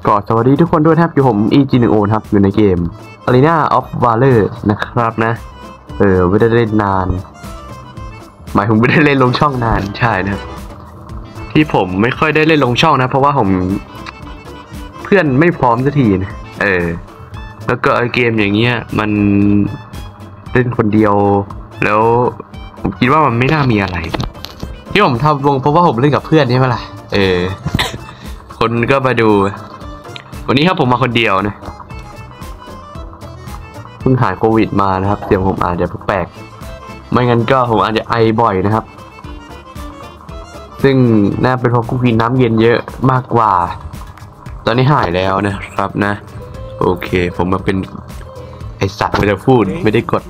ก็สวัสดีทุกคนด้วยครับอยู่ผม EG1O ครับอยู่ในเกม Arena of Valor นะครับนะไม่ได้เล่นนานหมายถึงไม่ได้เล่นลงช่องนานใช่นะครับที่ผมไม่ค่อยได้เล่นลงช่องนะเพราะว่าผมเพื่อนไม่พร้อมสักทีนะแล้วก็เกมอย่างเงี้ยมันเล่นคนเดียวแล้วผมคิดว่ามันไม่น่ามีอะไรที่ผมทำวงเพราะว่าผมเล่นกับเพื่อนใช่ไหมล่ะคนก็มาดูวันนี้ครับผมมาคนเดียวนะเพิ่งหายโควิดมานะครับเสียงผมอาจจะแปลกไม่งั้นก็ผมอาจจะไอบ่อยนะครับซึ่งน่าเป็นเพราะกูกินน้ำเย็นเยอะมากกว่าตอนนี้หายแล้วนะครับนะโอเคผมมาเป็นไอสัตว์ไม่ได้พูดไม่ได้กด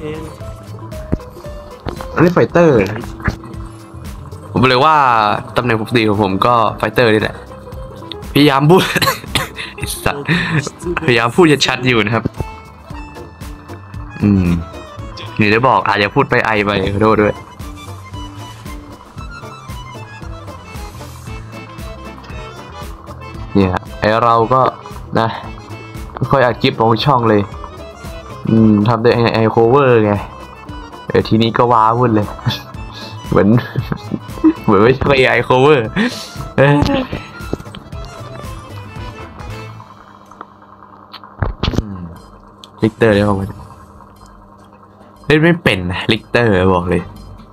อันนี้ไฟเตอร์ผมเลยว่าตำแหน่งปกติของผมก็ไฟเตอร์นี่แหละพยายามพูด สัตว์พยายามพูดชัดๆอยู่นะครับนี่ได้บอกอาจจะพูดไปไอไปขอโทษด้วยเนี่ยไอเราก็นะไม่ค่อยอัดคลิปลงช่องเลยทำด้วยไอโคเวอร์ไงทีนี้ก็ว้าวุ่นเลย เหมือนไม่ใช่ไอโคเวอร์ลิกเตอร์ได้ป่ะเล่นไม่เป็นนะลิกเตอร์บอกเลย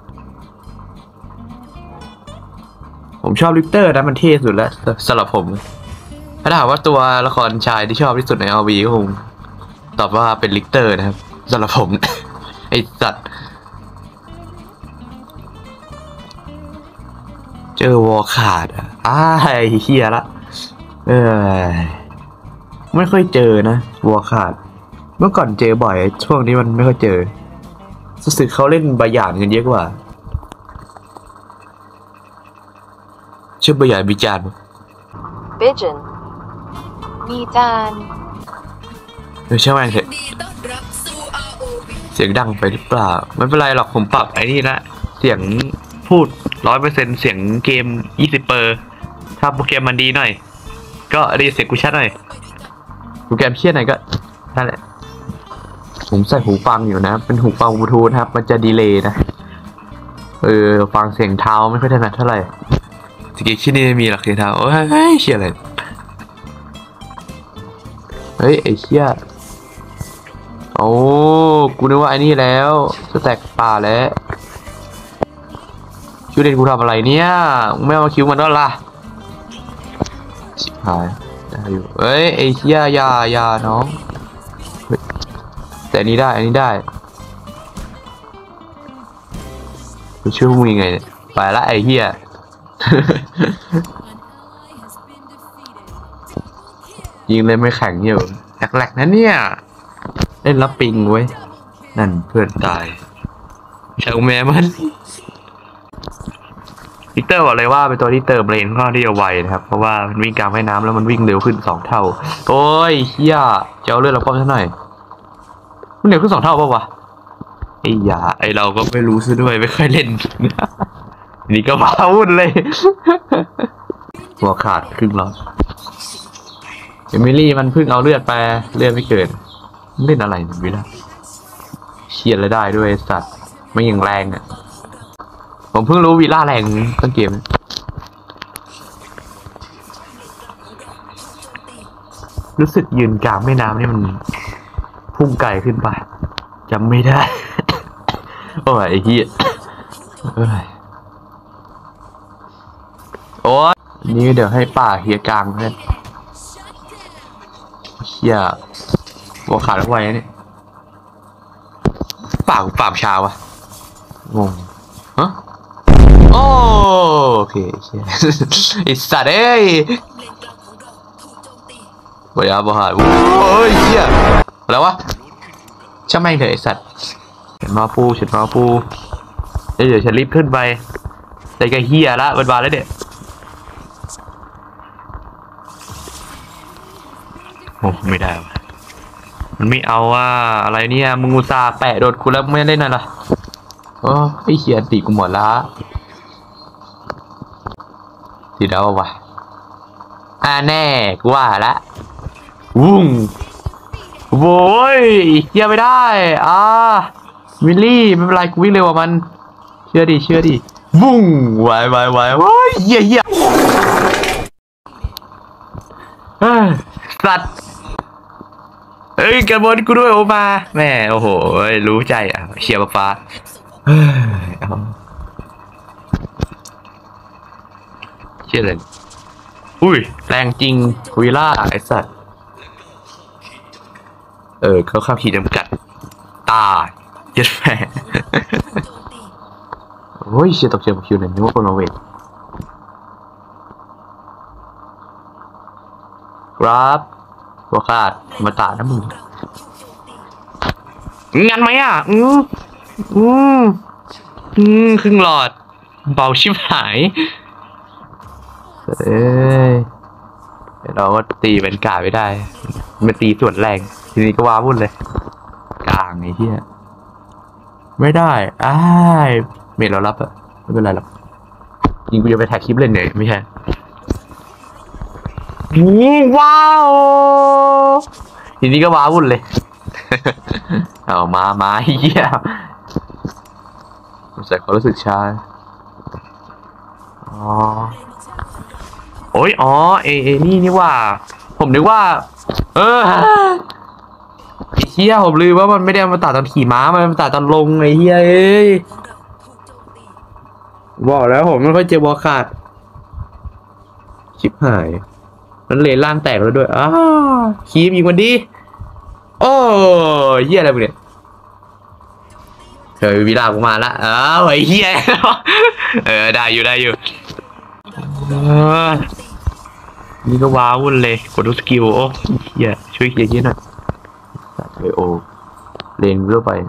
ผมชอบลิกเตอร์นะมันเท่สุดแล้วสำหรับผมถ้าถามว่าตัวละครชายที่ชอบที่สุดใน RV ก็คงตอบว่าเป็นลิกเตอร์นะครับสำหรับผม ไอสัตว์เจอวอลขาดไอ้เหี้ยละไม่ค่อยเจอนะวอลขาดเมื่อก่อนเจอบ่อยช่วงนี้มันไม่ค่อยเจอรู้สึกเขาเล่นบาหยานกันเยอะกว่าชื่อบาหยานมีจานบิจนมีจานใช่ไหมเถอะเสียงดังไปหรือเปล่าไม่เป็นไรหรอกผมปรับไอ้นี่นะเสียงพูด 100% เสียงเกม20%ถ้าโปรแกรมมันดีหน่อยก็ดีเสียงกูชัดหน่อยโปรแกรมเชี่ยหน่อยก็นั่นแหละผมใส่หูฟังอยู่นะเป็นหูฟังบลูทูธครับมันจะดีเลย์นะฟังเสียงเท้าไม่ค่อยถนัดเท่าไหร่สกิลที่นี่ไม่มีหรอกเสียงเท้าโอ้ยเชี่ยอะไรเฮ้ยไอ้เชี่ยโอ้กูนึกว่าไอ้นี่แล้วสแต็กป่าแล้วคิวเด่นกูทำอะไรเนี่ยไม่เอามาคิวมันด้วยล่ะชิบหายได้อยู่เฮ้ยไอ้เชี่ยยาน้องแต่อันนี้ได้กูช่วยมึงยังไงเนี่ยไปละไอ้เหี้ย ยิงเลยไม่แข็งอยู่แหลกๆนะเนี่ยเล่นรับปิงไว้นั่นเพื่อนตายเชิงแม่มันวิกเตอร์บอกเลยว่าเป็นตัวที่เติมเลนค่อนข้างที่จะไวนะครับเพราะว่ามันวิ่งกลางแม่น้ำแล้วมันวิ่งเร็วขึ้น2 เท่าโอ้ยเหี้ยจะเอาเลือดเราป้อมซะหน่อยมันเร็วขึ้น2 เท่าป่าววะไอ้ยาไอเราก็ไม่รู้ซะด้วยไม่ค่อยเล่น นี่ก็มาวุ่นเลยหัวขาดครึ่งแล้วเอมิลี่มันเพิ่งเอาเลือดไปเลือดไม่เกิดเล่นอะไรเนี่ยวิล่ะเชียร์เลยได้ด้วยสัตว์ไม่ยังแรงอ่ะผมเพิ่งรู้วิล่าแรงต้นเกมรู้สึกยืนกลางแม่น้ำนี่มันพุ่งไกลขึ้นไปจำไม่ได้ โอ้ยไอ้เหี้ยโอ้ยนี่เดี๋ยวให้ป่าเฮียกลางเพื่อนเฮียหัวขาดแล้วไว้เนี่ยป่าชาวะงงฮะโอเคเฮียไอ้สัตว์เอ้ยบอยาบอหายโอ้ยเฮียแล้ววะช่างแม่งเถอะไอ้สัตว์ฉันมาปูเดี๋ยวฉันรีบขึ้นไปแต่ก็เฮียละบานแล้วเด็ดโอ้ไม่ได้ว่ะมันไม่เอาว่าอะไรเนี่ยมึงอุตส่าห์แปะโดดกูแล้วไม่เล่นน่ะโอ้ไอ้เฮียตีกูหมดละทีเดียววะแน่กูว่าละวุ้งโว้ยเฮียไม่ได้วิลลี่ไม่เป็นไรกูวิ่งเร็วกว่ามันเชื่อดิวุ้งไวโอ้ยเฮียสัตว์เอ้ยกระบวนกูด้วยโอมาแม่โอ้โหรู้ใจเชียร์ฟ้าเชื่อเลยอุ้ยแรงจริงวิล่าไอสัตว์เขาข้ามขีดจำกัดตายเจ็ดแผลโอ้ยเชียร์ตกเชียร์คิวหนึ่งนึกว่าคนมาเวทครับหัวขาดมาตานะมึงงั้นไหมครึ่งหลอดเบาชิบหายเราก็ตีเป็นกาไม่ได้มันตีส่วนแรงทีนี้ก็ว้าวุ่นเลยกลางไอ้เหี้ยไม่ได้เมทเรารับอะไม่เป็นไรหรอกยิงกูจะไปแท็กคลิปเล่นเนี่ยไม่ใช่ว้าวทีนี้ก็ว้าวุ่นเลยเอามาเหี้ยใส่ความรู้สึกช้าโอ้ยนี่ว่าผมนึกว่าไอ้เหี้ยผมลืมว่ามันไม่ได้มาตัดตอนขี่ม้ามันมาตัดตอนลงไอ้เหี้ยบอกแล้วผมไม่ค่อยเจอบอลขาดชิบหายนั่นเลนล่างแตกแล้วด้วยคีบยิงมันดีโอ้เหี้ยอะไรเนี่ยวีลากูมาละไอ้เหี้ยได้อยู่นี่ก็ว้าวุ่นเลยกดดูสกิลโอ้เฮียช่วยเคลียร์เยอะหน่อยโอเลนเรื่อไป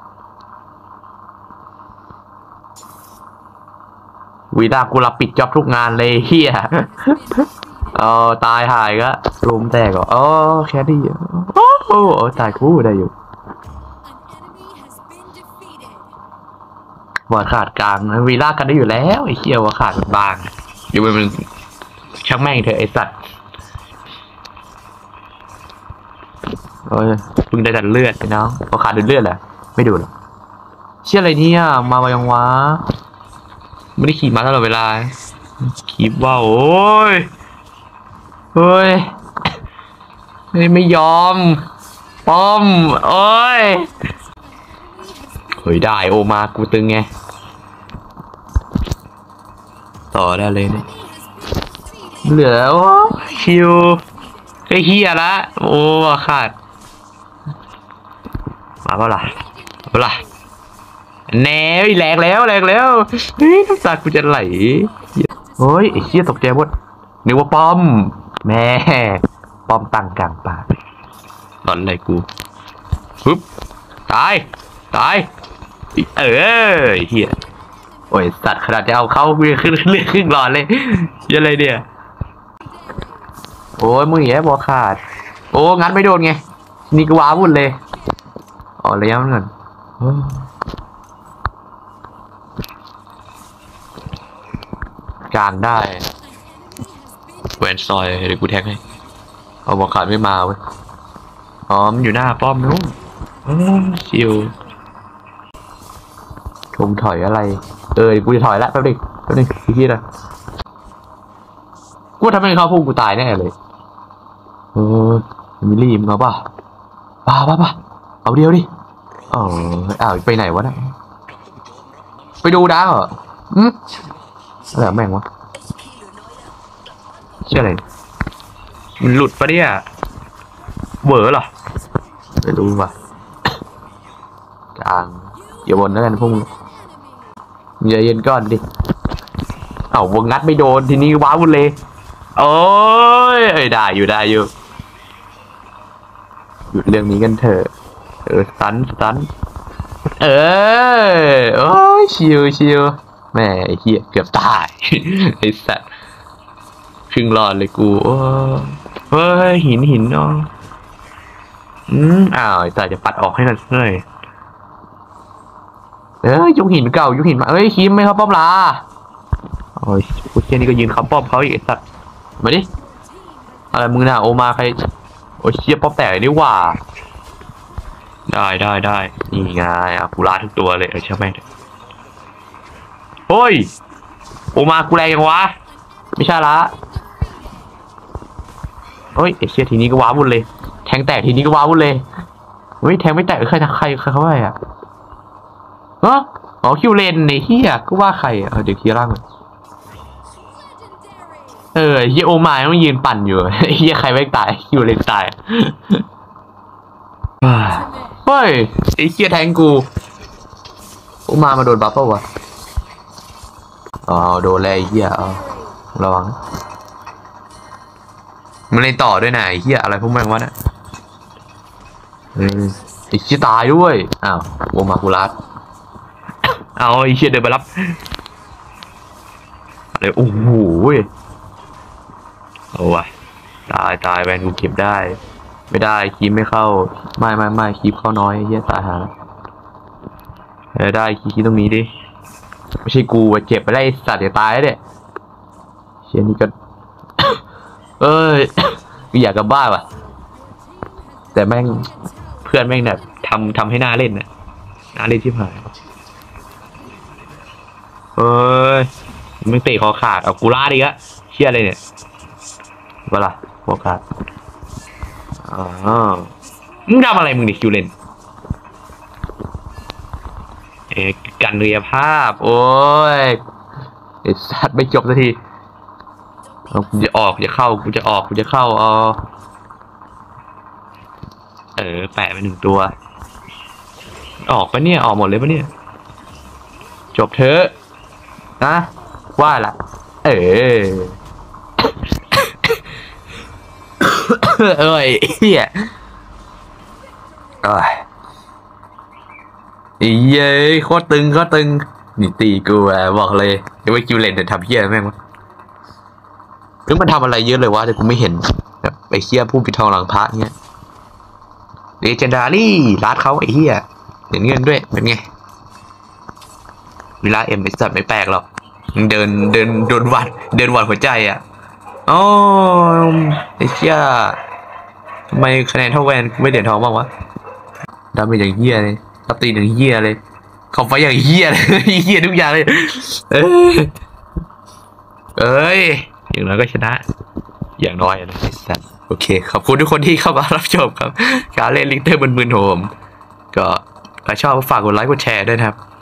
วีดากูรับปิดจ็อบทุกงานเลยเฮียตายหายก็ลุมแตกเหรอแค่นี้โอ้ตายกูได้อยู่ว่าขาดกลางนะวีล่ากันได้อยู่แล้วไอ้เฮียว่าขาดบางอยู่มันช่างแม่งเถอะไอสัตว์เพิ่งได้ดันเลือดไอ้น้องพอขาดเลือดแหละไม่ดูหรอกเชื่ออะไรเนี่ยมายังวะไม่ได้ขี่ม้าตลอดเวลาขี่ว่าโอ้ยไม่ยอมป้อมโอ้ยได้โอมากูตึงไงต่อได้เลยเนี่ยเหลือคิวไอ้เฮียละโอ้ขาดมาเปล่าแน่แรงแล้วเฮ้ยน้ำตากูจะไหลเฮ้ยไอ้เฮียตกใจหมดนึกว่าป้อมแม่ป้อมตั้งกลางป่าตอนไหนกูปึ๊บตายเฮียโอ้ยสัตว์ขนาดจะเอาเข้าเรื่องครึ่งหลอดเลยยังไงเนี่ยโอ้ยมึงแย่บอขาดงั้นไม่โดนไงนี่ก็ว้าวุ่นเลยระยะมันก่อนกลางได้แหวนซอยเดี๋ยวกูแท็กให้บอขาดไม่มาเว้ยมันอยู่หน้าป้อมนู้นชิวชมถอยอะไรกูจะถอยแล้วแป๊บนึงพี่นะกูทำให้เขาพุ่งกูตายแน่เลยมิลลี่มึงเอาป่ะเอาเดียวดิไปไหนวะนะไปดูดาวเหรออะไรแม่งวะเชื่ออะไรมันหลุดปะเนี่ยเวอร์เหรอไม่รู้ว่ะกลางอย่าบนแล้วกันพวกมึงอย่าเย็นก้อนดิวงงัดไม่โดนทีนี้ว้าวุ่นเลยโอ้ยได้อยู่หยุดเรื่องนี้กันเถอะสตันโอ้ยชิวแม่ไอ้เหี้ยเกือบตายไอ้สัตว์ครึ่งหลอดเลยกูเฮ้ยหินเนาะไอ้สัตว์จะปัดออกให้หน่อยยุคหินเก่ายุคหินมาคิมไม่เขาป้อมลากูเช่นนี้ก็ยืนเขาป้อมเขาอีกไอ้สัตว์มาดิอะไรมึงน่ะโอมาใครโอ้ยเชี่ยป๊อปแตกนี่หว่าได้นี่ไงอ่ะกูลาทุกตัวเลยใช่ไหมเฮ้ยโอมากูแรงยังวะไม่ใช่ละเฮ้ยเชี่ยทีนี้ก็ว้าวุ่นเลยแทงแตกทีนี้ก็ว้าวุ่นเลยเฮ้ยแทงไม่แตกใครเขาว่าอ่ะอ๋อคิวเลนในเฮียก็ว่าใครอ่ะเดี๋ยวคีร่างเฮียโอมาต้องยืนปั่นอยู่เฮียใครไม่ตายคิวเลนตายเฮ้ยไอ้เฮียแทงกูโอมาโดนบัฟเปล่าวะอ๋อโดนเลยเฮียระวังมันเลยต่อด้วยนะไอ้เฮียอะไรพวกแม่งวะเนี่ยไอ้เฮียตายด้วยอ้าวโอมากูรัดเอาไอ้เฮียเดินไปรับอะไรโอ้โหเอาวะตายแวนกูเก็บได้ไม่ได้คีบไม่เข้าไม่คีบเข้าน้อยเฮียตายหาแล้วได้คีบตรงนี้ดิไม่ใช่กูเจ็บไปได้สัตว์จะตายแล้วเนี่ยเชี่ยนี่ก็กูอยากกลับบ้านว่ะแต่แม่งเพื่อนแม่งเนี่ยทำให้น่าเล่นน่ะน่าเล่นที่ผ่านไม่เตะคอขาดเอากูล่าดิอะเชี่ยอะไรเนี่ยเวลาคอขาดมึงทำอะไรมึงเนี่ยคิวเลนกันเรียภาพโอ้ยไอ้สัตว์ไม่จบสักทีกูจะออกกูจะเข้ากูจะออกกูจะเข้าแปะไป1 ตัวออกปะเนี่ยออกหมดเลยปะเนี่ยจบเถอะนะว่าละเฮียเย้โคตรตึงนี่ตีกูบอกเลยเดี๋ยวไอ้คิวเลนเดี๋ยวทำเฮียแม่งวะหรือมันทำอะไรเยอะเลยวะแต่กูไม่เห็นแบบไอ้เฮียผู้ปิดทองหลังพระเงี้ยเลเจนดารี่รัดเขาไอ้เฮียเห็นเงินด้วยเป็นไงเวลาไอ้สัตว์ไม่แปลกหรอกเดินวัดหัวใจอ่ะอ๋อไอ้เฮียทำไมคะแนนเท่าแวนไม่เหรียญทองบ้างวะดาเมจอย่างเฮียเลยตัดตีอย่างเฮียเลยขอบไฟอย่างเฮียเลยเฮียทุกอย่างเลยอย่างน้อยก็ชนะอย่างน้อยนะสัตว์โอเคขอบคุณทุกคนที่เข้ามารับชมครับการเล่นลิงเตอร์มึนๆโหมก็ถ้าชอบฝากกดไลค์กดแชร์ด้วยนะครับ